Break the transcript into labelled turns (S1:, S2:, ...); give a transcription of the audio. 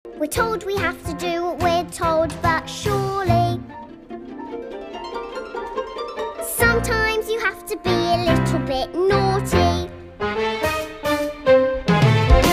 S1: We're told we have to do what we're told, but surely sometimes you have to be a little bit